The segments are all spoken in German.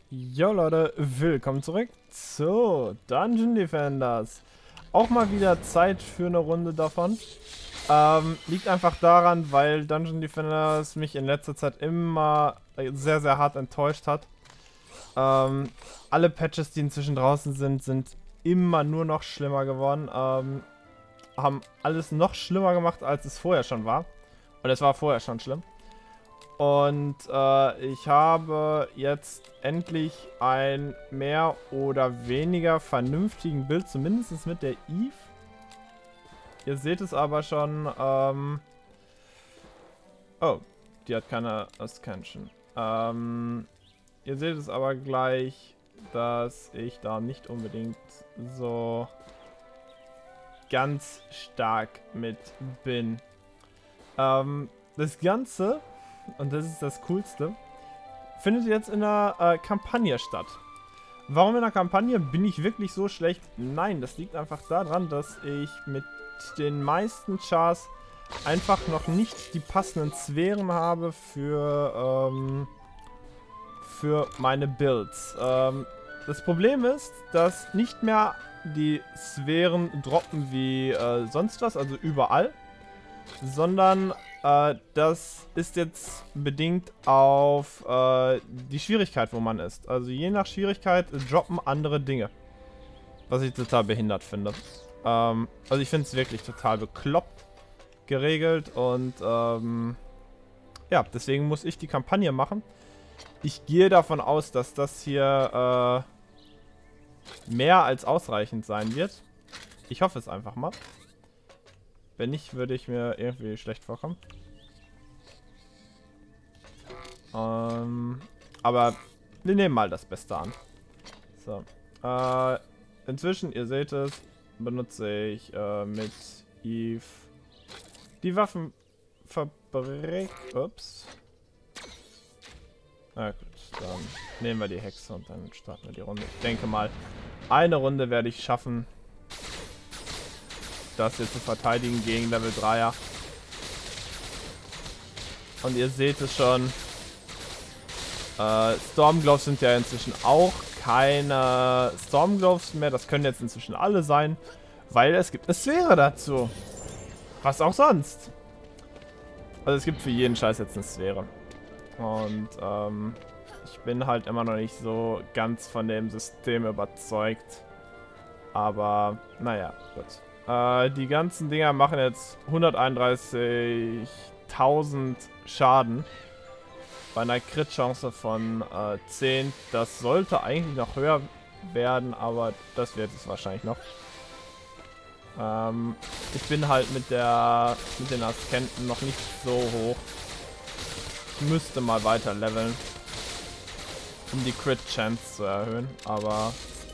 Jo Leute, willkommen zurück zu Dungeon Defenders. Auch mal wieder Zeit für eine Runde davon. Liegt einfach daran, weil Dungeon Defenders mich in letzter Zeit immer sehr, sehr hart enttäuscht hat. Alle Patches, die inzwischen draußen sind, sind immer nur noch schlimmer geworden. Haben alles noch schlimmer gemacht, als es vorher schon war. Und es war vorher schon schlimm. Und ich habe jetzt endlich ein mehr oder weniger vernünftigen Bild, zumindest mit der Eve. Ihr seht es aber schon, oh, die hat keine Ascension. Ihr seht es aber gleich, dass ich da nicht unbedingt so ganz stark mit bin. Das Ganze, und das ist das Coolste, findet jetzt in der Kampagne statt. Warum in der Kampagne? Bin ich wirklich so schlecht? Nein, das liegt einfach daran, dass ich mit den meisten Chars einfach noch nicht die passenden Sphären habe für meine Builds. Das Problem ist, dass nicht mehr die Sphären droppen wie sonst was, also überall, sondern das ist jetzt bedingt auf die Schwierigkeit, wo man ist. Also je nach Schwierigkeit droppen andere Dinge. Was ich total behindert finde. Also ich finde es wirklich total bekloppt geregelt und ja, deswegen muss ich die Kampagne machen. Ich gehe davon aus, dass das hier mehr als ausreichend sein wird. Ich hoffe es einfach mal. Wenn nicht, würde ich mir irgendwie schlecht vorkommen. Aber wir nehmen mal das Beste an. So. Inzwischen, ihr seht es, benutze ich mit Eve die Waffenfabrik. Ups. Na gut, dann nehmen wir die Hexe und dann starten wir die Runde. Ich denke mal, eine Runde werde ich schaffen, das hier zu verteidigen gegen Level 3er. Und ihr seht es schon. Stormgloves sind ja inzwischen auch keine Stormgloves mehr. Das können jetzt inzwischen alle sein, weil es gibt eine Sphäre dazu. Was auch sonst. Also es gibt für jeden Scheiß jetzt eine Sphäre. Und ich bin halt immer noch nicht so ganz von dem System überzeugt. Aber naja, gut. Die ganzen Dinger machen jetzt 131.000 Schaden. Bei einer Crit-Chance von 10. Das sollte eigentlich noch höher werden, aber das wird es wahrscheinlich noch. Ich bin halt mit den Askenten noch nicht so hoch. Ich müsste mal weiter leveln, um die Crit-Chance zu erhöhen, aber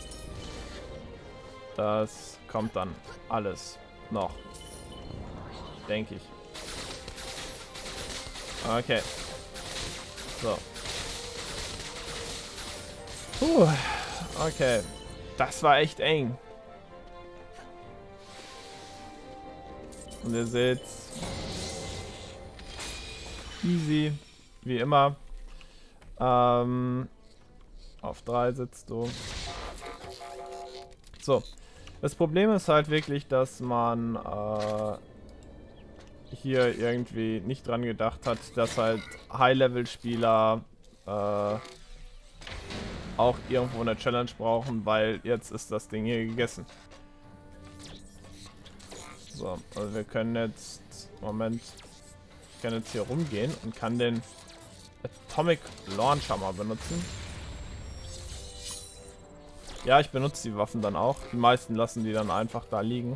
das kommt dann alles noch, denke ich. Okay. So. Okay. Das war echt eng. Und ihr seht, easy, wie immer. Auf 3 sitzt du. So. Das Problem ist halt wirklich, dass man hier irgendwie nicht dran gedacht hat, dass halt High-Level-Spieler auch irgendwo eine Challenge brauchen, weil jetzt ist das Ding hier gegessen. So, also wir können jetzt, Moment, ich kann jetzt hier rumgehen und kann den Atomic Launcher mal benutzen. Ja, ich benutze die Waffen dann auch. Die meisten lassen die dann einfach da liegen.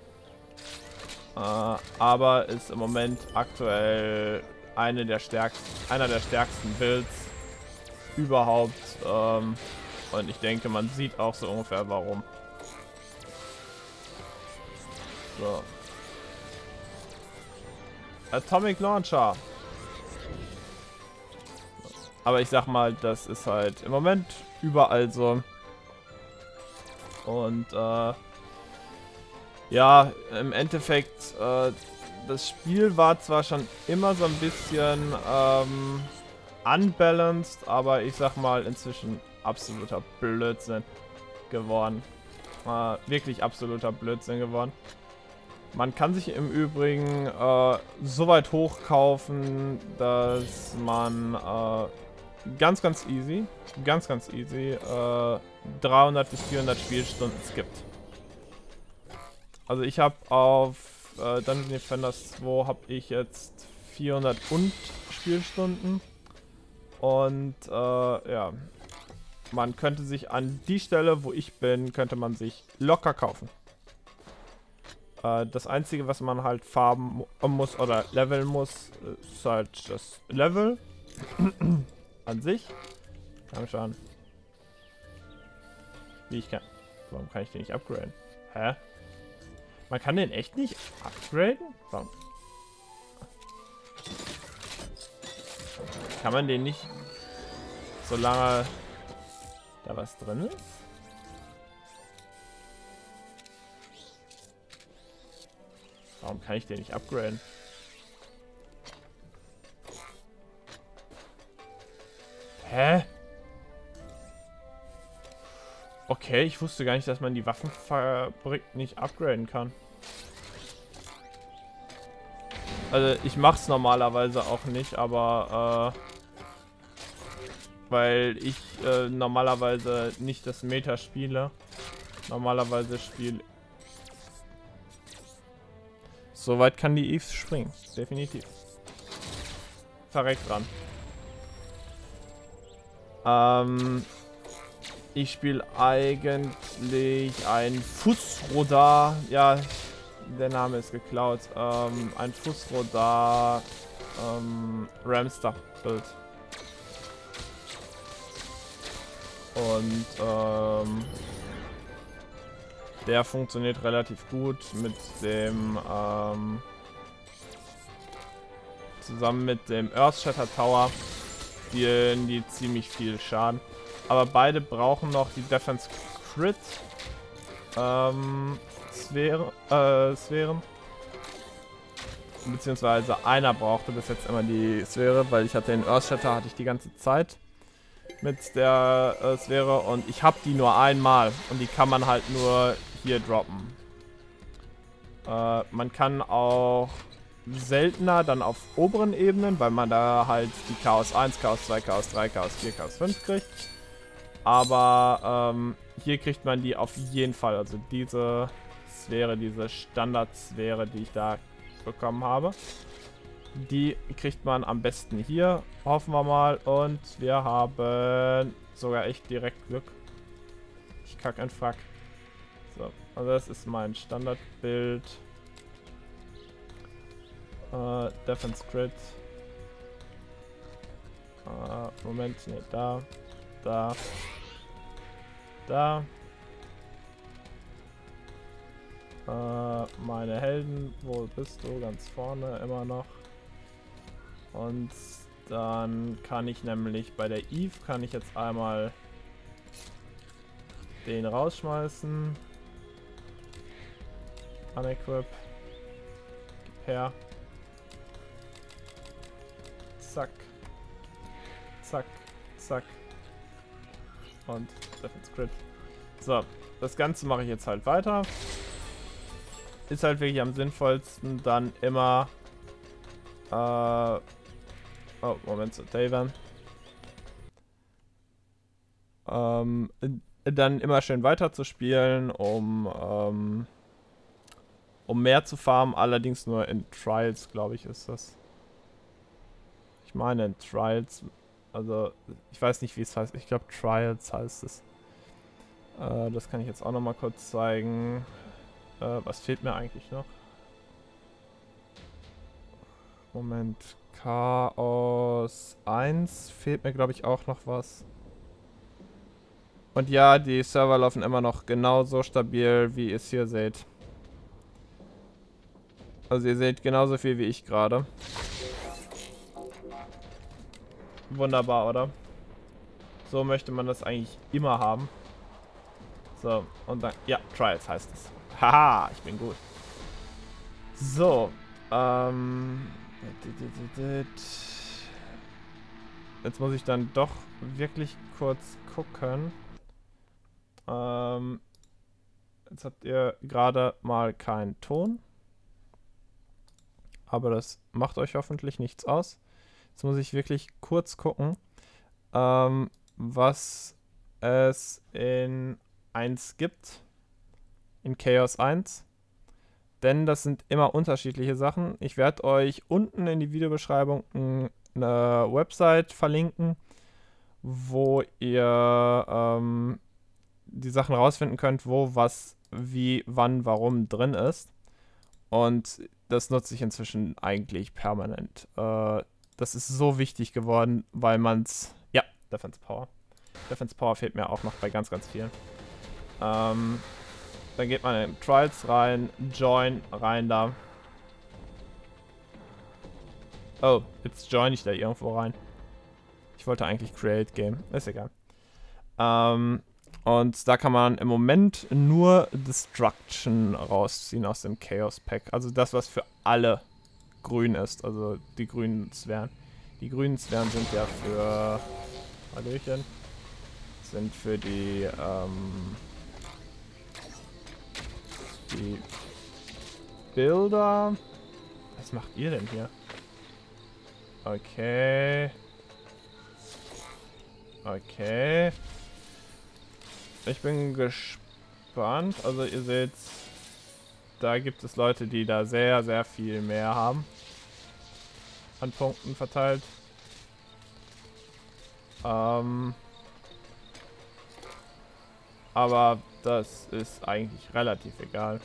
Aber ist im Moment aktuell einer der stärksten Builds überhaupt. Und ich denke, man sieht auch so ungefähr warum. So. Atomic Launcher. Aber ich sag mal, das ist halt im Moment überall so. Und ja, im Endeffekt, das Spiel war zwar schon immer so ein bisschen unbalanced, aber ich sag mal inzwischen absoluter Blödsinn geworden. Wirklich absoluter Blödsinn geworden. Man kann sich im Übrigen so weit hochkaufen, dass man ganz easy 300 bis 400 Spielstunden skippt. Also ich habe auf Dungeon Defenders 2 habe ich jetzt 400 und Spielstunden und ja, man könnte sich an die Stelle, wo ich bin, könnte man sich locker kaufen. Das Einzige, was man halt farben muss oder leveln muss, ist halt das Level an sich. Komm schon. Wie ich kann. Warum kann ich den nicht upgraden? Hä? Man kann den echt nicht upgraden? Warum? Kann man den nicht, solange da was drin ist? Warum kann ich den nicht upgraden? Hä? Okay, ich wusste gar nicht, dass man die Waffenfabrik nicht upgraden kann. Also ich mach's normalerweise auch nicht, aber weil ich normalerweise nicht das Meta spiele. Normalerweise spiele... Soweit kann die Eve springen, definitiv. Verreckt dran. Ich spiele eigentlich ein Fußrodar. Ja, der Name ist geklaut. Ein Fußrodar Ramster Bild. Und der funktioniert relativ gut mit dem zusammen mit dem Earthshatter Tower spielen die ziemlich viel Schaden. Aber beide brauchen noch die Defense Crit Sphären. Beziehungsweise einer brauchte bis jetzt immer die Sphäre, weil ich hatte den Earthshatter hatte ich die ganze Zeit mit der Sphäre und ich habe die nur einmal und die kann man halt nur hier droppen. Man kann auch seltener dann auf oberen Ebenen, weil man da halt die Chaos 1, Chaos 2, Chaos 3, Chaos 4, Chaos 5 kriegt. Aber hier kriegt man die auf jeden Fall. Also diese Sphäre, diese Standardsphäre, die ich da bekommen habe. Die kriegt man am besten hier, hoffen wir mal. Und wir haben sogar echt direkt Glück. Ich kack ein Fuck. So, also das ist mein Standardbild. Defense Crit. Moment, ne, da. Meine Helden, wo bist du? Ganz vorne immer noch. Und dann kann ich nämlich bei der Eve kann ich jetzt einmal den rausschmeißen. Unequip. Gib her. Zack. Zack. Zack. Und Defense Crit. So, das Ganze mache ich jetzt halt weiter. Ist halt wirklich am sinnvollsten dann immer oh, Moment, so Daven. Dann immer schön weiter zu spielen, um mehr zu farmen, allerdings nur in Trials, glaube ich, ist das. Ich meine in Trials, also ich weiß nicht, wie es heißt, ich glaube Trials heißt es. Das kann ich jetzt auch noch mal kurz zeigen. Was fehlt mir eigentlich noch? Moment, Chaos 1 fehlt mir, glaube ich, auch noch was. Und ja, die Server laufen immer noch genauso stabil, wie ihr es hier seht. Also ihr seht genauso viel wie ich gerade. Wunderbar, oder? So möchte man das eigentlich immer haben. So, und dann... Ja, Trials heißt es. Haha, ich bin gut. So, jetzt muss ich dann doch wirklich kurz gucken. Jetzt habt ihr gerade mal keinen Ton. Aber das macht euch hoffentlich nichts aus. Jetzt muss ich wirklich kurz gucken, was es in 1 gibt. In Chaos 1. Denn das sind immer unterschiedliche Sachen. Ich werde euch unten in die Videobeschreibung eine Website verlinken, wo ihr die Sachen rausfinden könnt, wo was, wie, wann, warum drin ist. Und das nutze ich inzwischen eigentlich permanent. Das ist so wichtig geworden, weil man's... Ja, Defense Power. Defense Power fehlt mir auch noch bei ganz, ganz vielen. Dann geht man in Trials rein, Join, rein da. Oh, jetzt join ich da irgendwo rein. Ich wollte eigentlich Create Game, ist egal. Und da kann man im Moment nur Destruction rausziehen aus dem Chaos Pack. Also das, was für alle grün ist. Also die grünen Sphären. Die grünen Sphären sind ja für... Hallöchen. Sind für die, die Bilder. Was macht ihr denn hier? Okay. Okay. Ich bin gespannt. Also ihr seht, da gibt es Leute, die da sehr, sehr viel mehr haben. An Punkten verteilt. Aber das ist eigentlich relativ egal.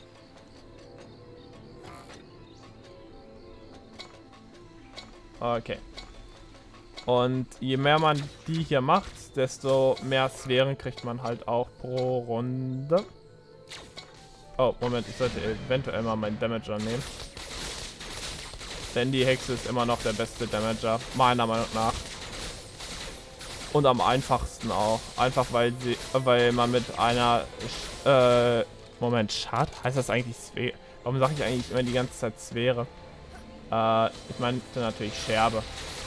Okay. Und je mehr man die hier macht, desto mehr Sphären kriegt man halt auch pro Runde. Oh, Moment, ich sollte eventuell mal meinen Damager nehmen. Denn die Hexe ist immer noch der beste Damager, meiner Meinung nach. Und am einfachsten auch. Einfach weil man mit einer... Moment, Schad? Heißt das eigentlich Sphäre? Warum sage ich eigentlich immer die ganze Zeit Sphäre? Ich meine natürlich Scherbe.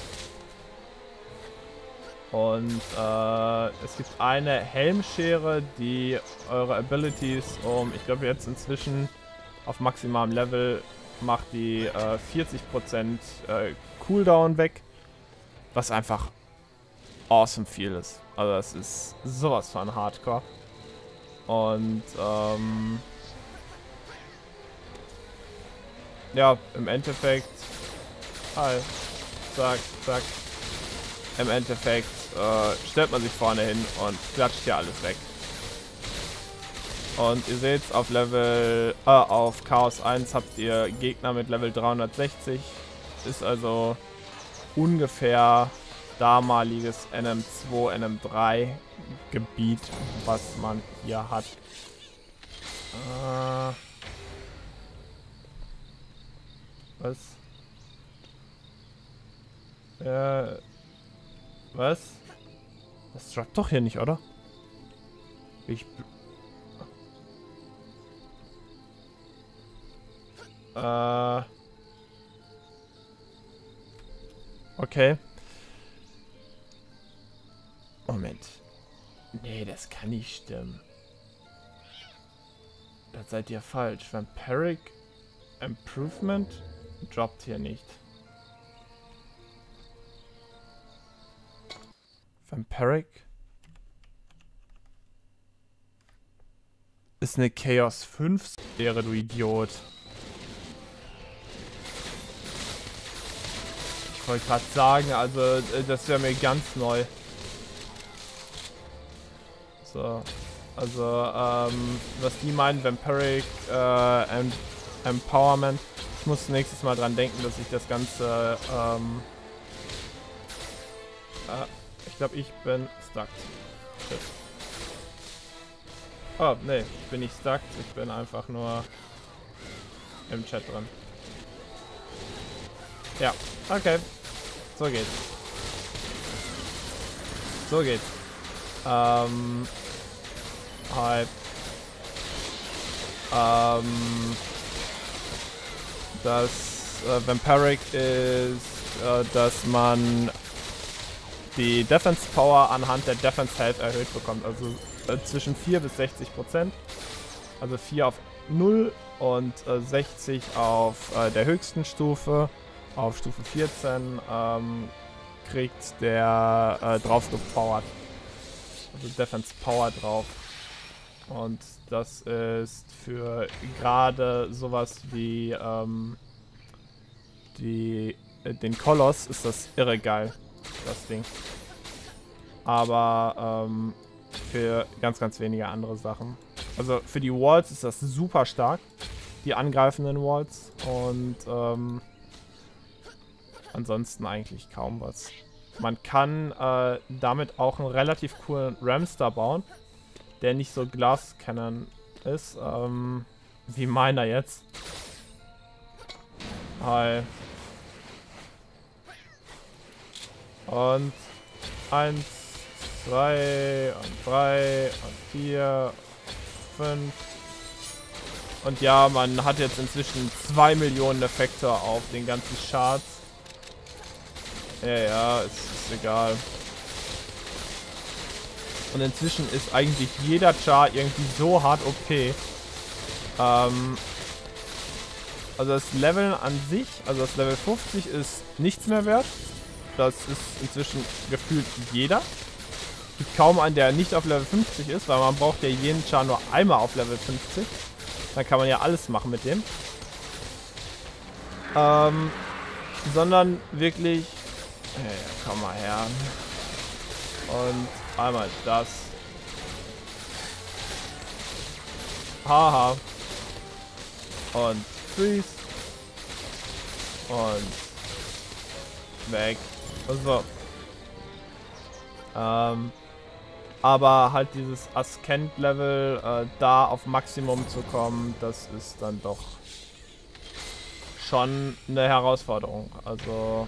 Und es gibt eine Helmschere, die eure Abilities ich glaube jetzt inzwischen auf maximalem Level macht die 40% Cooldown weg. Was einfach awesome viel ist. Also das ist sowas von Hardcore. Und ja, im Endeffekt zack, zack. Im Endeffekt stellt man sich vorne hin und klatscht hier alles weg. Und ihr seht, auf Chaos 1 habt ihr Gegner mit Level 360. Ist also ungefähr damaliges NM2, NM3 Gebiet, was man hier hat. Was? Was? Das droppt doch hier nicht, oder? Okay. Moment. Nee, das kann nicht stimmen. Da seid ihr falsch. Vampiric Improvement droppt hier nicht. Vampiric ist eine Chaos 5 Sphäre, du Idiot. Ich wollte gerade sagen, also das wäre mir ganz neu. So, also was die meinen, Vampiric Empowerment. Ich muss nächstes Mal dran denken, dass ich das Ganze ich glaube, ich bin stuck. Shit. Oh, nee, ich bin nicht stuck. Ich bin einfach nur im Chat drin. Ja, okay. So geht's. So geht's. Hi. Das Vampiric ist, dass man die Defense Power anhand der Defense Health erhöht bekommt. Also zwischen 4 bis 60%. Also 4 auf 0 und 60 auf der höchsten Stufe. Auf Stufe 14 kriegt der drauf gepowert. Also Defense Power drauf. Und das ist für gerade sowas wie den Koloss ist das irre geil, das Ding. Aber für ganz, ganz wenige andere Sachen. Also für die Walls ist das super stark, die angreifenden Walls. Und ansonsten eigentlich kaum was. Man kann damit auch einen relativ coolen Ramstar bauen, der nicht so Glass Cannon ist, wie meiner jetzt. Hi. Und 1, 2 und 3 und 4, 5. Und ja, man hat jetzt inzwischen 2 Millionen Effekte auf den ganzen Charts. Ja, ist egal. Und inzwischen ist eigentlich jeder Char irgendwie so hart OP. Also das Leveln an sich, also das Level 50 ist nichts mehr wert. Das ist inzwischen gefühlt jeder. Es gibt kaum einen, der nicht auf Level 50 ist, weil man braucht ja jeden Char nur einmal auf Level 50. Dann kann man ja alles machen mit dem. Sondern wirklich... Hey, komm mal her. Und einmal das. Haha. Und Freeze. Und weg. So. Aber halt dieses Askent-Level da auf Maximum zu kommen, das ist dann doch schon eine Herausforderung. Also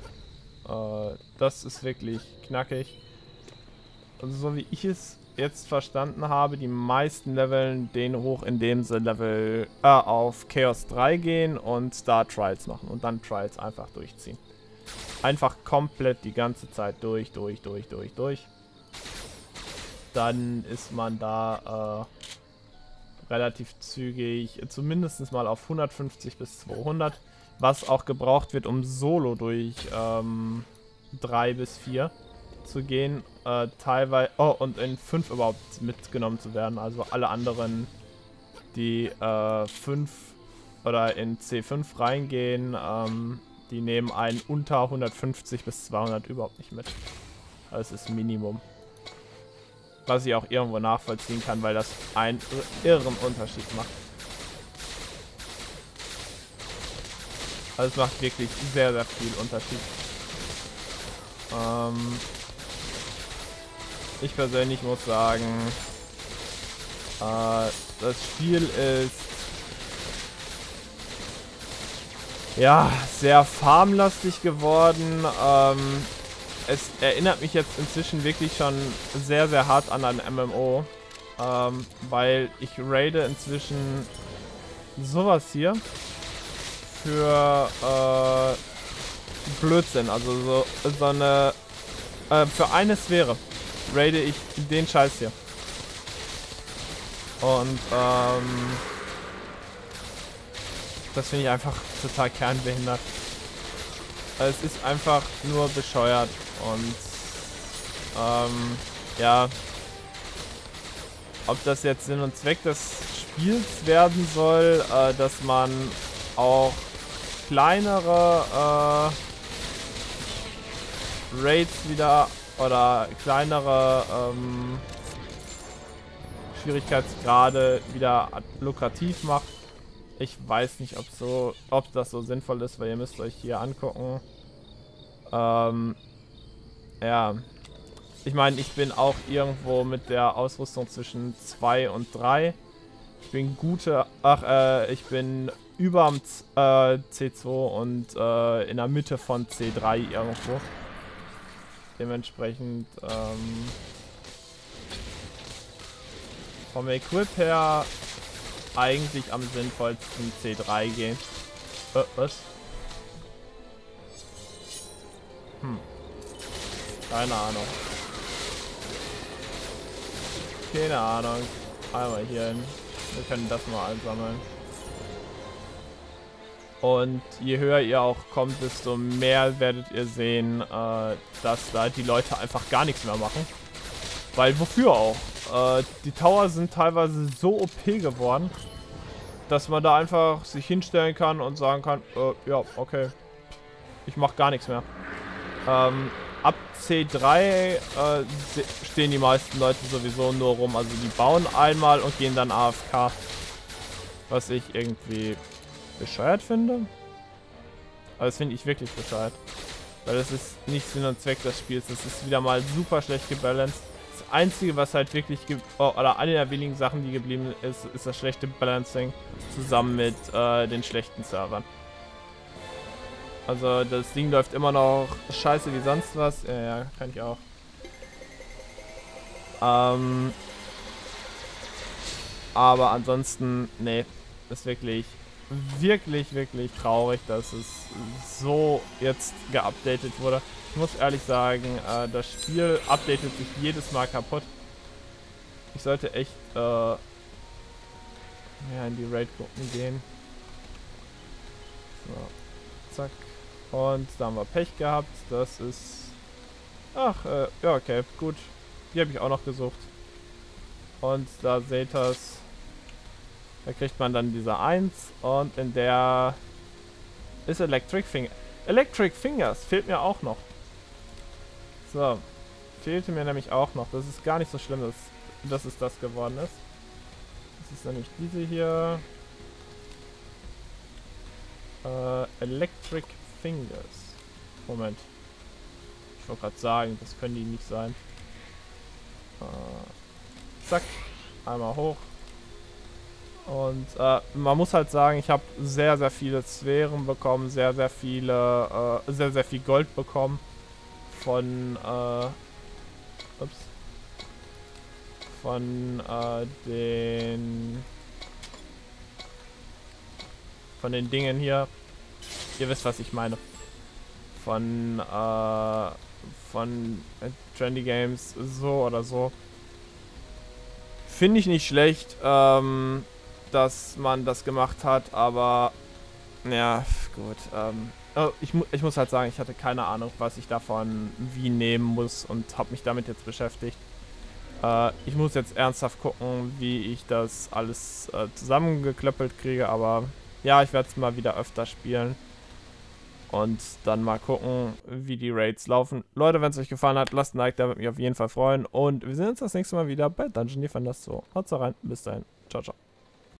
das ist wirklich knackig. Also so wie ich es jetzt verstanden habe, die meisten leveln den hoch, indem sie Level auf Chaos 3 gehen und da Trials machen und dann Trials einfach durchziehen. Einfach komplett die ganze Zeit durch. Dann ist man da relativ zügig, zumindest mal auf 150 bis 200, was auch gebraucht wird, um Solo durch 3 bis 4 zu gehen, teilweise, und in 5 überhaupt mitgenommen zu werden, also alle anderen, die 5 oder in C5 reingehen, die nehmen einen unter 150 bis 200 überhaupt nicht mit. Das ist Minimum. Was ich auch irgendwo nachvollziehen kann, weil das einen irren Unterschied macht. Also es macht wirklich sehr, sehr viel Unterschied. Ich persönlich muss sagen, das Spiel ist ja sehr farmlastig geworden. Es erinnert mich jetzt inzwischen wirklich schon sehr, sehr hart an ein MMO, weil ich raide inzwischen sowas hier für Blödsinn, also so eine für eine Sphäre raide ich den Scheiß hier. Und das finde ich einfach total kernbehindert. Es ist einfach nur bescheuert und ja, ob das jetzt Sinn und Zweck des Spiels werden soll, dass man auch kleinere Raids wieder oder kleinere Schwierigkeitsgrade wieder lukrativ macht. Ich weiß nicht, ob das so sinnvoll ist, weil ihr müsst euch hier angucken. Ja. Ich meine, ich bin auch irgendwo mit der Ausrüstung zwischen 2 und 3. Ich bin ich bin überm C2 und in der Mitte von C3 irgendwo. Dementsprechend vom Equip her eigentlich am sinnvollsten C3 gehen. Was? Keine Ahnung. Keine Ahnung. Einmal hier hin. Wir können das mal einsammeln. Und je höher ihr auch kommt, desto mehr werdet ihr sehen, dass da die Leute einfach gar nichts mehr machen. Weil wofür auch? Die Tower sind teilweise so OP geworden, dass man da einfach sich hinstellen kann und sagen kann, ja, okay, ich mach gar nichts mehr. Ab C3 stehen die meisten Leute sowieso nur rum. Also die bauen einmal und gehen dann AFK. Was ich irgendwie bescheuert finde. Aber das finde ich wirklich bescheuert. Weil das ist nicht Sinn und Zweck des Spiels. Das ist wieder mal super schlecht gebalanced. Das Einzige, was halt wirklich, oder eine der wenigen Sachen, die geblieben ist, ist das schlechte Balancing zusammen mit den schlechten Servern. Also das Ding läuft immer noch scheiße wie sonst was. Ja, kann ich auch. Aber ansonsten, nee, ist wirklich traurig, dass es so jetzt geupdatet wurde. Ich muss ehrlich sagen, das Spiel updatet sich jedes Mal kaputt. Ich sollte echt ja, in die Raid-Gruppen gehen. So, zack. Und da haben wir Pech gehabt. Das ist... Ach, ja, okay, gut. Die habe ich auch noch gesucht. Und da seht ihr es. Da kriegt man dann diese 1 und in der ist Electric Finger. Electric Fingers fehlt mir auch noch. So. Fehlte mir nämlich auch noch. Das ist gar nicht so schlimm, dass es das geworden ist. Das ist nämlich diese hier. Electric Fingers. Moment. Ich wollte gerade sagen, das können die nicht sein. Zack. Einmal hoch. Und man muss halt sagen, ich habe sehr, sehr viele Sphären bekommen, sehr, sehr viel Gold bekommen von, von den Dingen hier. Ihr wisst, was ich meine. Von Trendy Games, so oder so. Finde ich nicht schlecht, dass man das gemacht hat, aber ja, gut. Ich muss halt sagen, ich hatte keine Ahnung, was ich davon wie nehmen muss und habe mich damit jetzt beschäftigt. Ich muss jetzt ernsthaft gucken, wie ich das alles zusammengeklöppelt kriege, aber ja, ich werde es mal wieder öfter spielen. Und dann mal gucken, wie die Raids laufen. Leute, wenn es euch gefallen hat, lasst ein Like, da würde mich auf jeden Fall freuen. Und wir sehen uns das nächste Mal wieder bei Dungeon Defenders 2. Haut rein, bis dahin. Ciao, ciao.